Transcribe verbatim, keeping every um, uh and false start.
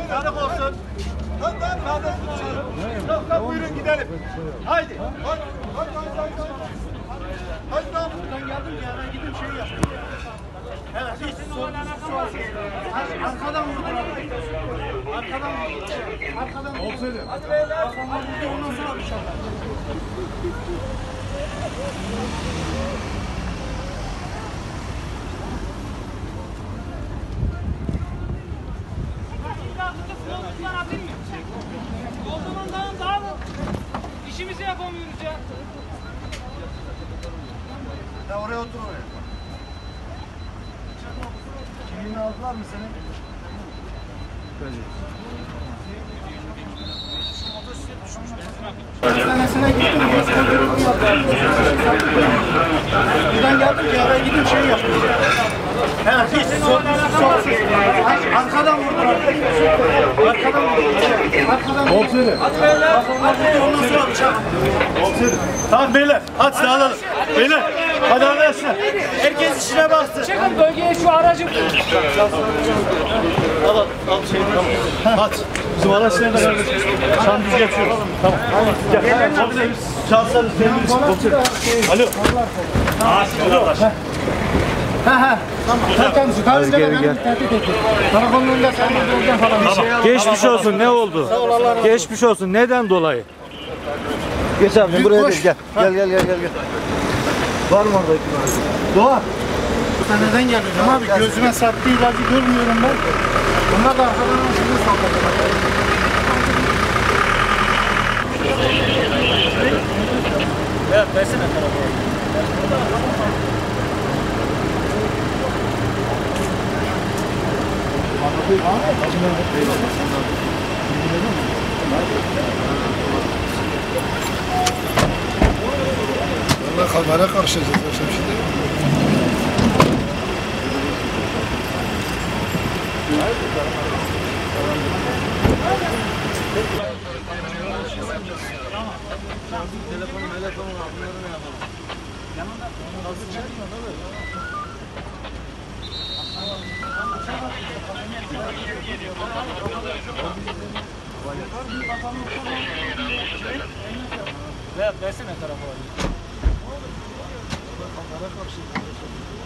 Tanık olsun. Yok buyurun gidelim. Haydi. Hadi. Hadi. Hadi. Hadi lan buradan geldim ya ben gidip şey yapayım. Evet hiç sorun yok. Arkadan vurdular. Arkadan vurdular. Arkadan vurdular. Hadi beyler. Ondan sonra bir şey var. O zaman daha daha mı? İşimizi yapamıyoruz ya. Ya oraya otur oraya. Kimliğini aldılar mı senin? Hastanesine gittim. Buradan geldim ki araya gidip şey yaptım. Evet, hiç sorun yok. Arkadan vurdular. Arkadan vurdular. Arkadan vurdular. Hadi beyler. Hadi ondan sonra bıçak. Tamam beyler. Hadi dağılalım. Beyler. Hadi arkadaşlar. Herkes işine baksın. Çıkın bölgeye şu aracı. Al al. Al şey tamam. Hadi. Bizim araç nerede kardeşim? Şu an biz geçiyoruz. Tamam. Gel. Gel. Şanslarınız temiz. Alo. Alo. Ha ha. Tamam. Tamam. Hadi geri gel. Karakolun önünde sen de olacaksın falan. Geçmiş olsun, ne oldu? Geçmiş olsun, neden dolayı? Geç abi buraya gel. Gel gel gel gel gel. Var mı orada iki tane? Doğa. Sen neden geldin abi? Gözüme serptiği ilacı görmüyorum ben. Bunlar da arkadan şimdi saldırdılar. Evet, versene tarafa. Valla kamera karşılayacağız akşam şimdi. Telefonu telefonu bunları ne yapalım? Yanında nasıl çekmiyor tabii. Ver, versene tarafa. Kamera karşılayacağız.